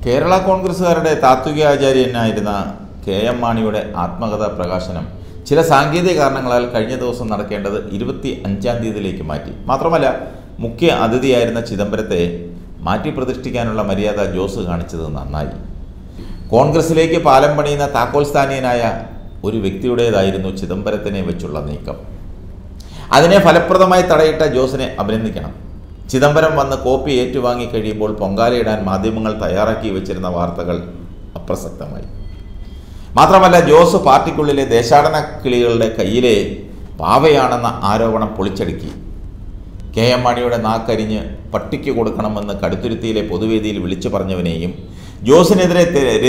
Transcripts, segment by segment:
Kerala കോൺഗ്രസ്സുകാരുടെ താത്വികാചാര്യനായിരുന്ന K M. മാണിയുടെ ആത്മകഥാ പ്രകാശനം ചില സാങ്കേതിക കാരണങ്ങളാൽ കഴിഞ്ഞ ദിവസം നടക്കേണ്ടത് 25-ാം തീയതിയിലേക്ക് മാറ്റി. മാത്രമല്ല, മുഖ്യ അതിഥിയായിരുന്ന ചിദംബരത്തെ മാറ്റി പ്രതിഷ്ഠിക്കാനുള്ള മര്യാദ ജോസ് കാണിച്ചത് നന്നായി. കോൺഗ്രസിലേക്ക് പാലം പണിയുന്ന താക്കോൽ സ്ഥാനീയനായ ഒരു വ്യക്തിയുടേതായിരുന്നു ചിദംബരത്തിനെ വെച്ചുള്ള നീക്കം. അതിനെ ഫലപ്രദമായി തടയിട്ട ജോസിനെ അഭിനന്ദിക്കണം. ചിദംബരം വന്ന് കോപ്പി ഏറ്റുവാങ്ങി കഴിയുമ്പോൾ പൊങ്കാലയിടാൻ മാധ്യമങ്ങൾ തയ്യാറാക്കി വെച്ചിരുന്ന വാർത്തകൾ അപ്രസക്തമായി. മാത്രമല്ല, ജോസ് പാർട്ടിക്കുള്ളിലെ ദേശാടന കിളികളുടെ കയ്യിലെ പാവയാണെന്ന ആരോപണം പൊളിച്ചടുക്കി. കെ.എം. മാണിയുടെ നാക്കരിഞ്ഞ് പട്ടിക്ക് കൊടുക്കണമെന്ന് കടുത്തുരുത്തിയിലെ പൊതുവേദിയിൽ വിളിച്ചു പറഞ്ഞവനെയും ജോസിനെതിരെ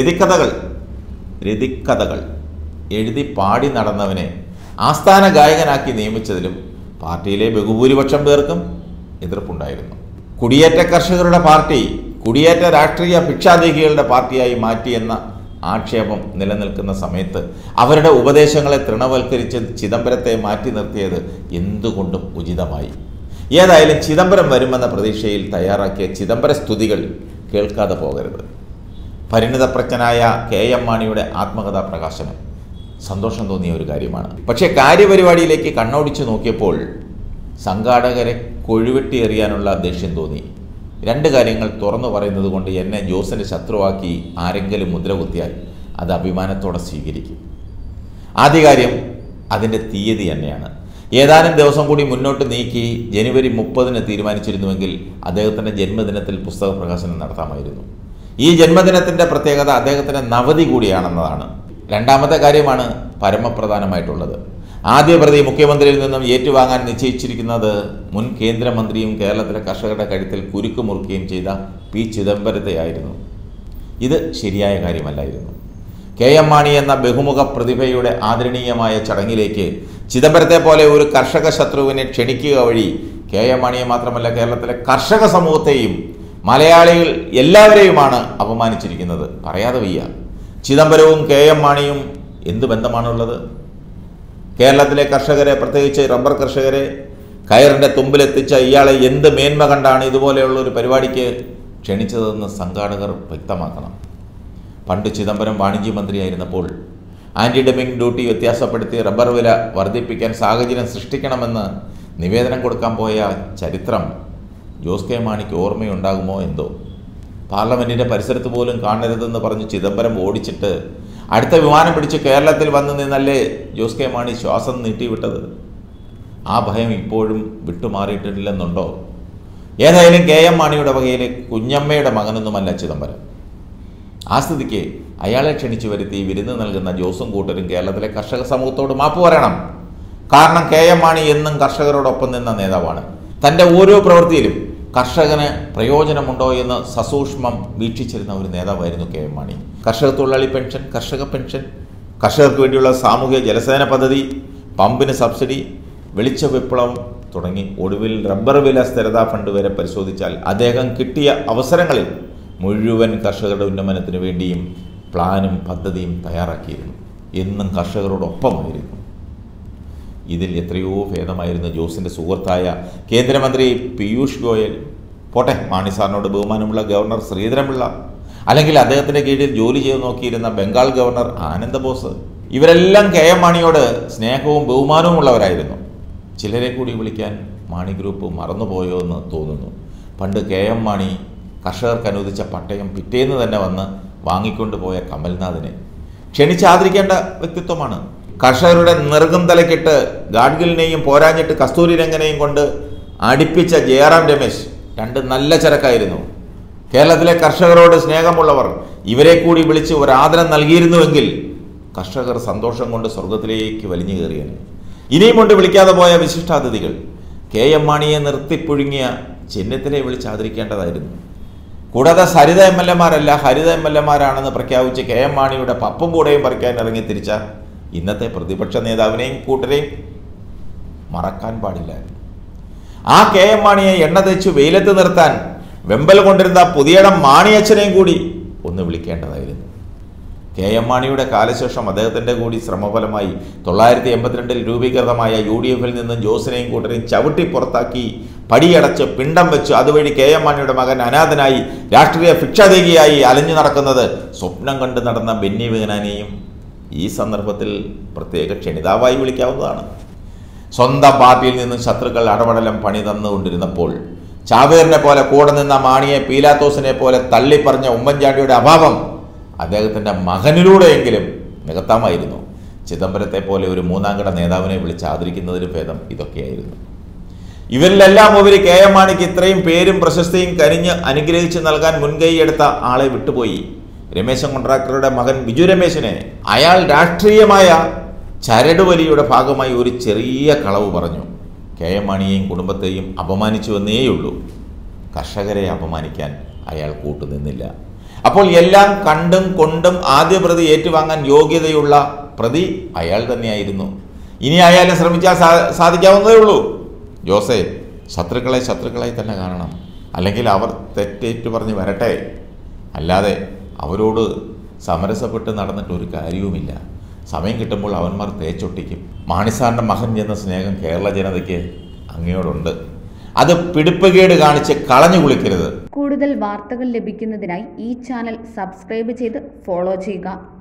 രതിക്കഥകൾ എഴുതി പാടി നടന്നവനെ ആസ്ഥാന ഗായകനാക്കി നിയമിച്ചതിലും പാർട്ടിയിലെ ബഹുഭൂരിപക്ഷം പേർക്കും എതിർപ്പുണ്ടായിരുന്നു. കുടിയേറ്റ കർഷകരുടെ പാർട്ടി കുടിയേറ്റ രാഷ്ട്രീയ ഭിക്ഷാദേഹികളുടെ പാർട്ടിയായി മാറ്റിയെന്ന ആക്ഷേപം നിലനിൽക്കുന്ന സമയത്ത് അവരുടെ ഉപദേശങ്ങളെ തൃണവൽക്കരിച്ച് ചിദംബരത്തെ മാറ്റി നിർത്തിയത് എന്തുകൊണ്ടും ഉചിതമായി. ഏതായാലും ചിദംബരം വരുമെന്ന പ്രതീക്ഷയിൽ തയ്യാറാക്കിയ ചിദംബര സ്തുതികൾ കേൾക്കാതെ പോകരുത്. പരിണിതപ്രജ്ഞനായ കെ.എം. മാണിയുടെ ആത്മകഥാ പ്രകാശനം സന്തോഷം തോന്നിയ ഒരു കാര്യമാണ്. പക്ഷേ കാര്യപരിപാടിയിലേക്ക് കണ്ണോടിച്ചു നോക്കിയപ്പോൾ സംഘാടകരെ കൊഴുവെട്ടി എറിയാനുള്ള ദേഷ്യം തോന്നി. രണ്ട് കാര്യങ്ങൾ തുറന്നു പറയുന്നത് കൊണ്ട് എന്നെ ജോസിൻ്റെ ശത്രുവാക്കി ആരെങ്കിലും മുദ്രകുത്തിയാൽ അത് അഭിമാനത്തോടെ സ്വീകരിക്കും. ആദ്യ കാര്യം അതിൻ്റെ തീയതി തന്നെയാണ്. ഏതാനും ദിവസം കൂടി മുന്നോട്ട് നീക്കി ജനുവരി 30-ന് തീരുമാനിച്ചിരുന്നുവെങ്കിൽ അദ്ദേഹത്തിൻ്റെ ജന്മദിനത്തിൽ പുസ്തക പ്രകാശനം നടത്താമായിരുന്നു. ഈ ജന്മദിനത്തിൻ്റെ പ്രത്യേകത അദ്ദേഹത്തിൻ്റെ നവതി കൂടിയാണെന്നതാണ്. രണ്ടാമത്തെ കാര്യമാണ് പരമപ്രധാനമായിട്ടുള്ളത്. ആദ്യ പ്രതി മുഖ്യമന്ത്രിയിൽ നിന്നും ഏറ്റുവാങ്ങാൻ നിശ്ചയിച്ചിരിക്കുന്നത് മുൻ കേന്ദ്രമന്ത്രിയും കേരളത്തിലെ കർഷകരുടെ കഴുത്തിൽ കുരുക്ക് മുറുക്കുകയും ചെയ്ത പി. ചിദംബരത്തെയായിരുന്നു. ഇത് ശരിയായ കാര്യമല്ലായിരുന്നു. കെ.എം. മാണി എന്ന ബഹുമുഖ പ്രതിഭയുടെ ആദരണീയമായ ചടങ്ങിലേക്ക് ചിദംബരത്തെ പോലെ ഒരു കർഷക ശത്രുവിനെ ക്ഷണിക്കുക വഴി കെ.എം. മാണിയെ മാത്രമല്ല കേരളത്തിലെ കർഷക സമൂഹത്തെയും മലയാളികൾ എല്ലാവരെയുമാണ് അപമാനിച്ചിരിക്കുന്നത്. പറയാതെ വയ്യ. ചിദംബരവും കെ.എം. മാണിയും എന്ത് ബന്ധമാണുള്ളത്? കേരളത്തിലെ കർഷകരെ, പ്രത്യേകിച്ച് റബ്ബർ കർഷകരെ കയറിൻ്റെ തുമ്പിലെത്തിച്ച ഇയാളെ എന്ത് മേന്മ കണ്ടാണ് ഇതുപോലെയുള്ള ഒരു പരിപാടിക്ക് ക്ഷണിച്ചതെന്ന് സംഘാടകർ വ്യക്തമാക്കണം. പണ്ട് ചിദംബരം വാണിജ്യമന്ത്രിയായിരുന്നപ്പോൾ ആൻറ്റി ഡംപിംഗ് ഡ്യൂട്ടി വ്യത്യാസപ്പെടുത്തി റബ്ബർ വില വർദ്ധിപ്പിക്കാൻ സാഹചര്യം സൃഷ്ടിക്കണമെന്ന് നിവേദനം കൊടുക്കാൻ പോയ ചരിത്രം ജോസ് കെ. മാണിക്ക് ഓർമ്മയുണ്ടാകുമോ എന്തോ. പാർലമെൻറ്റിൻ്റെ പരിസരത്ത് പോലും കാണരുതെന്ന് പറഞ്ഞ് ചിദംബരം ഓടിച്ചിട്ട് അടുത്ത വിമാനം പിടിച്ച് കേരളത്തിൽ വന്ന് നിന്നല്ലേ ജോസ് കെ. മാണി ശ്വാസം നീട്ടിവിട്ടത്. ആ ഭയം ഇപ്പോഴും വിട്ടുമാറിയിട്ടില്ലെന്നുണ്ടോ? ഏതായാലും കെ.എം. മാണിയുടെ വകയിലെ കുഞ്ഞമ്മയുടെ മകനൊന്നുമല്ല ചിദംബരം. ആ സ്ഥിതിക്ക് അയാളെ ക്ഷണിച്ചു വരുത്തി വിരുന്ന് നൽകുന്ന ജോസും കൂട്ടരും കേരളത്തിലെ കർഷക സമൂഹത്തോട് മാപ്പ് പറയണം. കാരണം കെ.എം. മാണി എന്നും കർഷകരോടൊപ്പം നിന്ന നേതാവാണ്. തൻ്റെ ഓരോ പ്രവൃത്തിയിലും കർഷകന് പ്രയോജനമുണ്ടോ എന്ന് സസൂക്ഷ്മം വീക്ഷിച്ചിരുന്ന ഒരു നേതാവായിരുന്നു കെ.എം. മാണി. കർഷക തൊഴിലാളി പെൻഷൻ, കർഷക പെൻഷൻ, കർഷകർക്ക് വേണ്ടിയുള്ള സാമൂഹിക ജലസേന പദ്ധതി, പമ്പിന് സബ്സിഡി, വെളിച്ച വിപ്ലവം തുടങ്ങി ഒടുവിൽ റബ്ബർ വില സ്ഥിരതാ ഫണ്ട് വരെ പരിശോധിച്ചാൽ അദ്ദേഹം കിട്ടിയ അവസരങ്ങളിൽ മുഴുവൻ കർഷകരുടെ ഉന്നമനത്തിന് വേണ്ടിയും പ്ലാനും പദ്ധതിയും തയ്യാറാക്കിയിരുന്നു. എന്നും കർഷകരോടൊപ്പമായിരുന്നു. ഇതിൽ എത്രയോ ഭേദമായിരുന്നു ജോസിൻ്റെ സുഹൃത്തായ കേന്ദ്രമന്ത്രി പീയൂഷ് ഗോയൽ. പോട്ടെ, മാണി സാറിനോട് ബഹുമാനമുള്ള ഗവർണർ ശ്രീധരൻപിള്ള, അല്ലെങ്കിൽ അദ്ദേഹത്തിൻ്റെ കീഴിൽ ജോലി ചെയ്ത് നോക്കിയിരുന്ന ബംഗാൾ ഗവർണർ ആനന്ദബോസ്. ഇവരെല്ലാം കെ.എം. മാണിയോട് സ്നേഹവും ബഹുമാനവും ഉള്ളവരായിരുന്നു. ചിലരെ കൂടി വിളിക്കാൻ മാണി ഗ്രൂപ്പ് മറന്നുപോയോ എന്ന് തോന്നുന്നു. പണ്ട് കെ.എം. മാണി കർഷകർക്ക് അനുവദിച്ച പട്ടയം പിറ്റേന്ന് തന്നെ വന്ന് വാങ്ങിക്കൊണ്ട് പോയ കമൽനാഥിനെ ക്ഷണിച്ചാദരിക്കേണ്ട വ്യക്തിത്വമാണ്. കർഷകരുടെ നെറുകും തലക്കിട്ട് ഗാഡ്ഗിലിനെയും പോരാഞ്ഞിട്ട് കസ്തൂരി രംഗനെയും കൊണ്ട് അടുപ്പിച്ച ജയറാം രമേശ് രണ്ട് നല്ല ചരക്കായിരുന്നു. കേരളത്തിലെ കർഷകരോട് സ്നേഹമുള്ളവർ ഇവരെ കൂടി വിളിച്ച് ഒരാദരം നൽകിയിരുന്നുവെങ്കിൽ കർഷകർ സന്തോഷം കൊണ്ട് സ്വർഗത്തിലേക്ക് വലിഞ്ഞു കയറിയാണ്. ഇനിയും കൊണ്ട് വിളിക്കാതെ പോയ വിശിഷ്ടാതിഥികൾ കെ.എം. മാണിയെ നിർത്തിപ്പുഴുങ്ങിയ ചെന്നിത്തലയെ വിളിച്ച് ആദരിക്കേണ്ടതായിരുന്നു. കൂടാതെ സരിത എം.എൽ.എമാരല്ല ഹരിത എം.എൽ.എമാരാണെന്ന് പ്രഖ്യാപിച്ച് കെ.എം. മാണിയുടെ പപ്പും കൂടെയും പറിക്കാൻ ഇറങ്ങി തിരിച്ച ഇന്നത്തെ പ്രതിപക്ഷ നേതാവിനെയും കൂട്ടരെയും മറക്കാൻ പാടില്ല. ആ കെ.എം. മാണിയെ എണ്ണ തേച്ച് വെയിലത്ത് നിർത്താൻ വെമ്പൽ കൊണ്ടിരുന്ന പുതിയടം മാണിയച്ഛനെയും കൂടി ഒന്ന് വിളിക്കേണ്ടതായിരുന്നു. കെ.എം. മാണിയുടെ കാലശേഷം അദ്ദേഹത്തിൻ്റെ കൂടി ശ്രമഫലമായി 1982 രൂപീകൃതമായ UDF-ൽ നിന്നും ജോസിനെയും കൂട്ടരെയും ചവിട്ടി പുറത്താക്കി പടിയടച്ച് പിണ്ടം വെച്ച് അതുവഴി കെ എം മാണിയുടെ മകൻ അനാഥനായി രാഷ്ട്രീയ ഭിക്ഷാധികിയായി അലഞ്ഞു നടക്കുന്നത് സ്വപ്നം കണ്ട് നടന്ന ബെന്നി ബെഹനാനെയും ഈ സന്ദർഭത്തിൽ പ്രത്യേക ക്ഷണിതാവായി വിളിക്കാവുന്നതാണ്. സ്വന്തം പാർട്ടിയിൽ നിന്നും ശത്രുക്കൾ അടപടലം പണി തന്നുകൊണ്ടിരുന്നപ്പോൾ ചാവേറിനെ പോലെ കൂടെ നിന്ന മാണിയെ പീലാത്തോസിനെ പോലെ തള്ളിപ്പറഞ്ഞ ഉമ്മൻചാണ്ടിയുടെ അഭാവം അദ്ദേഹത്തിൻ്റെ മകനിലൂടെയെങ്കിലും നികത്താമായിരുന്നു. ചിദംബരത്തെ പോലെ ഒരു മൂന്നാംകിട നേതാവിനെ വിളിച്ച് ആദരിക്കുന്നതിന് ഭേദം ഇതൊക്കെയായിരുന്നു. ഇവരിലെല്ലാം ഉപരി കെ എം മാണിക്ക് ഇത്രയും പേരും പ്രശസ്തിയും കരിഞ്ഞ് അനുഗ്രഹിച്ച് നൽകാൻ മുൻകൈയെടുത്ത ആളെ വിട്ടുപോയി. രമേശൻ കോൺട്രാക്ടറുടെ മകൻ ബിജു രമേശിനെ അയാൾ രാഷ്ട്രീയമായ ചരടുവലിയുടെ ഭാഗമായി ഒരു ചെറിയ കളവ് പറഞ്ഞു. കെ എം മാണിയെയും കുടുംബത്തെയും അപമാനിച്ചുവെന്നേയുള്ളൂ. കർഷകരെ അപമാനിക്കാൻ അയാൾ കൂട്ടുനിന്നില്ല. അപ്പോൾ എല്ലാം കണ്ടും കൊണ്ടും ആദ്യ പ്രതി ഏറ്റുവാങ്ങാൻ യോഗ്യതയുള്ള പ്രതി അയാൾ തന്നെയായിരുന്നു. ഇനി അയാളെ ശ്രമിച്ചാൽ സാധിക്കാവുന്നതേ ഉള്ളൂ. ജോസേ, ശത്രുക്കളെ ശത്രുക്കളായി തന്നെ കാണണം. അല്ലെങ്കിൽ അവർ തെറ്റേറ്റു പറഞ്ഞ് വരട്ടെ. അല്ലാതെ അവരോട് സമരസപ്പെട്ട് നടന്നിട്ട് ഒരു കാര്യവുമില്ല. സമയം കിട്ടുമ്പോൾ അവന്മാർ തേച്ചൊട്ടിക്കും. മാണിസാറിൻ്റെ മകൻ എന്ന സ്നേഹം കേരള ജനതയ്ക്ക് അങ്ങയോടുണ്ട്. അത് പിടിപ്പുകേട് കാണിച്ച് കളഞ്ഞു കുളിക്കരുത്. കൂടുതൽ വാർത്തകൾ ലഭിക്കുന്നതിനായി ഈ ചാനൽ സബ്സ്ക്രൈബ് ചെയ്ത് ഫോളോ ചെയ്യുക.